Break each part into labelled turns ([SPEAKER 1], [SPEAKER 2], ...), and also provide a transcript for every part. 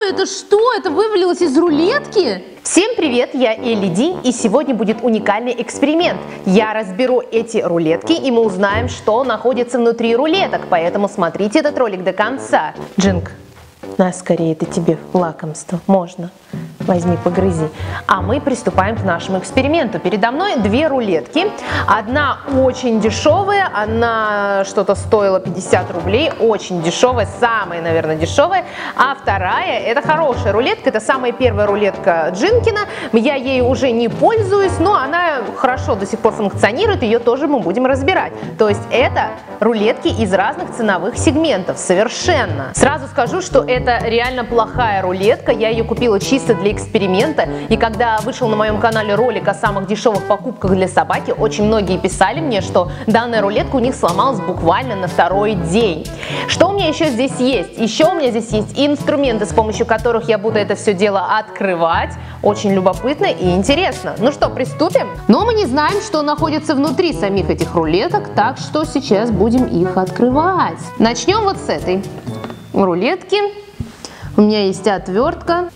[SPEAKER 1] Это что? Это вывалилось из рулетки?
[SPEAKER 2] Всем привет, я Элли Ди, и сегодня будет уникальный эксперимент. Я разберу эти рулетки, и мы узнаем, что находится внутри рулеток, поэтому смотрите этот ролик до конца. Джинк, на скорее, это тебе лакомство, можно. Возьми, погрызи. А мы приступаем к нашему эксперименту. Передо мной две рулетки. Одна очень дешевая, она что-то стоила 50 рублей, очень дешевая, самая, наверное, дешевая. А вторая, это хорошая рулетка, это самая первая рулетка Джинкина. Я ею уже не пользуюсь, но она хорошо до сих пор функционирует, ее тоже мы будем разбирать. То есть это рулетки из разных ценовых сегментов, совершенно. Сразу скажу, что это реально плохая рулетка, я ее купила чисто для эксперимента, и когда вышел на моем канале ролик о самых дешевых покупках для собаки, очень многие писали мне, что данная рулетка у них сломалась буквально на второй день. Что у меня еще здесь есть? Еще у меня здесь есть инструменты, с помощью которых я буду это все дело открывать. Очень любопытно и интересно. Ну что, приступим? Но мы не знаем, что находится внутри самих этих рулеток, так что сейчас будем их открывать. Начнем вот с этой рулетки. У меня есть отвертка.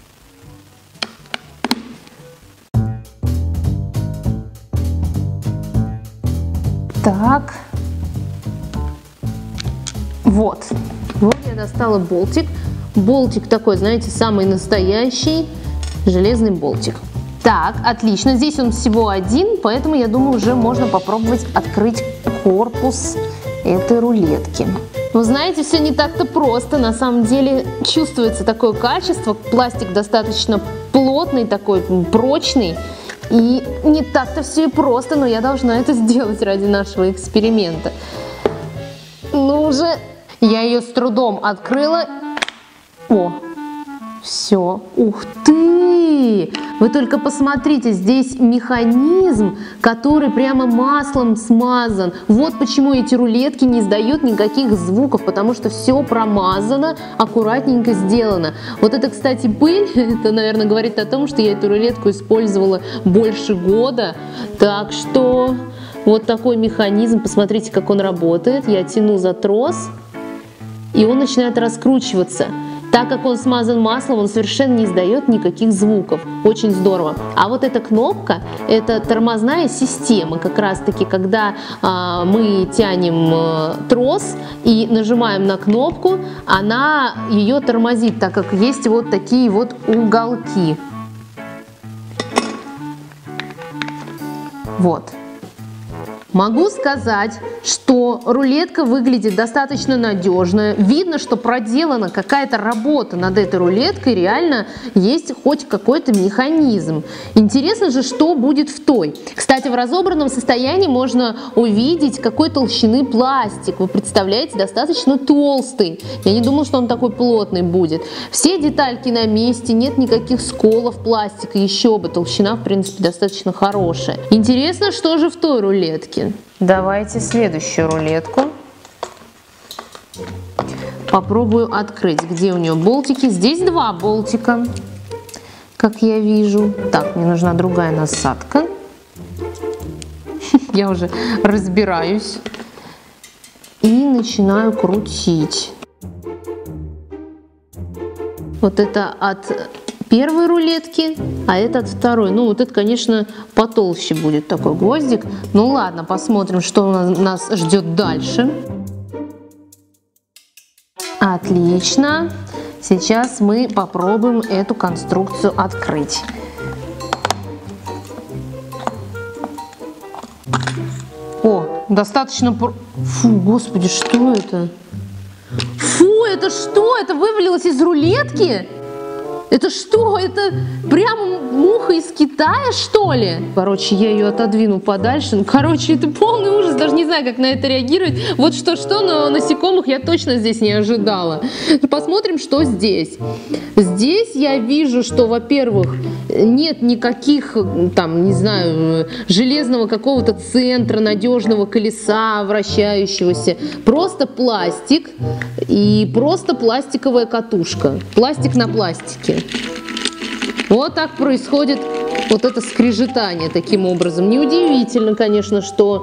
[SPEAKER 2] Так, вот я достала болтик. Болтик такой, знаете, самый настоящий железный болтик. Так, отлично, здесь он всего один, поэтому я думаю, уже можно попробовать открыть корпус этой рулетки. Вы знаете, все не так-то просто, на самом деле чувствуется такое качество, пластик достаточно плотный, такой прочный. И не так-то все и просто, но я должна это сделать ради нашего эксперимента. Ну уже, я ее с трудом открыла. О, все, ух ты! Вы только посмотрите, здесь механизм, который прямо маслом смазан. Вот почему эти рулетки не издают никаких звуков, потому что все промазано, аккуратненько сделано. Вот это, кстати, пыль, это, наверное, говорит о том, что я эту рулетку использовала больше года. Так что вот такой механизм, посмотрите, как он работает. Я тяну за трос, и он начинает раскручиваться. Так как он смазан маслом, он совершенно не издает никаких звуков. Очень здорово. А вот эта кнопка, это тормозная система. Как раз таки, когда мы тянем трос и нажимаем на кнопку, она ее тормозит, так как есть вот такие вот уголки. Вот. Могу сказать, что рулетка выглядит достаточно надежно. Видно, что проделана какая-то работа над этой рулеткой. Реально есть хоть какой-то механизм. Интересно же, что будет в той. Кстати, в разобранном состоянии можно увидеть, какой толщины пластик. Вы представляете, достаточно толстый. Я не думала, что он такой плотный будет. Все детальки на месте, нет никаких сколов пластика. Еще бы, толщина, в принципе, достаточно хорошая. Интересно, что же в той рулетке. Давайте следующую рулетку. Попробую открыть. Где у нее болтики? Здесь два болтика, как я вижу. Так, мне нужна другая насадка. Я уже разбираюсь. И начинаю крутить. Вот это от первой рулетки, а это от второй. Ну, вот это, конечно, потолще будет такой гвоздик. Ну, ладно, посмотрим, что нас ждет дальше. Отлично. Сейчас мы попробуем эту конструкцию открыть. О, достаточно... Фу, господи, что это? Фу, это что? Это вывалилось из рулетки? Это что? Это прямо муха из Китая, что ли? Короче, я ее отодвину подальше. Ну, короче, это полный ужас. Даже не знаю, как на это реагировать. Вот что-что, но насекомых я точно здесь не ожидала. Посмотрим, что здесь. Здесь я вижу, что, во-первых, нет никаких, там, не знаю, железного какого-то центра, надежного колеса вращающегося. Просто пластик и просто пластиковая катушка. Пластик на пластике. Вот так происходит вот это скрежетание таким образом. Неудивительно, конечно, что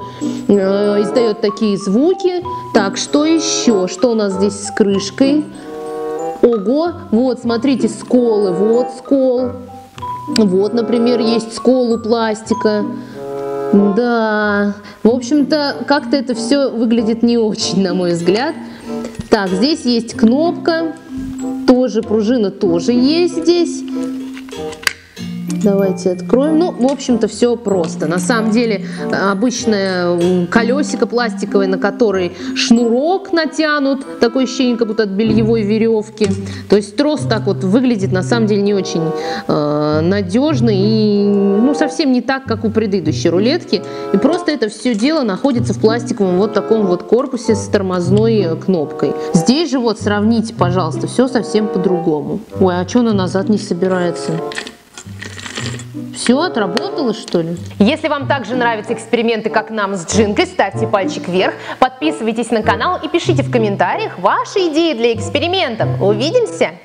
[SPEAKER 2] издает такие звуки. Так, что еще? Что у нас здесь с крышкой? Ого, вот, смотрите, сколы, вот скол. Вот, например, есть скол у пластика. Да, в общем-то, как-то это все выглядит не очень, на мой взгляд. Так, здесь есть кнопка, тоже пружина тоже есть здесь. Давайте откроем. Ну, в общем-то, все просто. На самом деле, обычное колесико пластиковое, на который шнурок натянут. Такое ощущение, как будто от бельевой веревки. То есть трос так вот выглядит, на самом деле, не очень надежно и ну, совсем не так, как у предыдущей рулетки. И просто это все дело находится в пластиковом вот таком вот корпусе с тормозной кнопкой. Здесь же вот сравните, пожалуйста, все совсем по-другому. Ой, а что она назад не собирается? Все, отработало, что ли?
[SPEAKER 1] Если вам также нравятся эксперименты, как нам с Джинкой, ставьте пальчик вверх, подписывайтесь на канал и пишите в комментариях ваши идеи для экспериментов. Увидимся!